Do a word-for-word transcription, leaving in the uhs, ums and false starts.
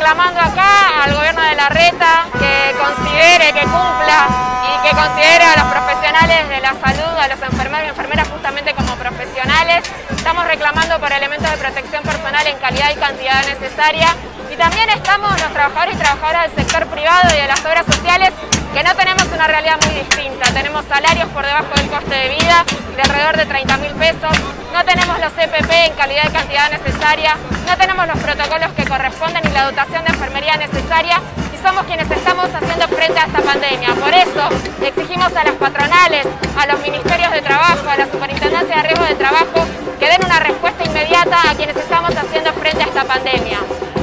reclamando acá al gobierno de Larreta que considere, que cumpla y que considere a los profesionales de la salud, a los enfermeros y enfermeras justamente como profesionales. Estamos reclamando por elementos de protección personal en calidad y cantidad necesaria. Y también estamos los trabajadores y trabajadoras del sector privado y de las obras sociales, que no tenemos una realidad muy distinta. Tenemos salarios por debajo del coste de vida, de alrededor de treinta mil pesos, no tenemos los C P P en calidad y cantidad necesaria, no tenemos los protocolos que corresponden ni la dotación de enfermería necesaria, y somos quienes estamos haciendo frente a esta pandemia. Por eso exigimos a las patronales, a los ministerios de trabajo, a la superintendencia de riesgo de trabajo, que den una respuesta inmediata a quienes estamos haciendo frente a esta pandemia.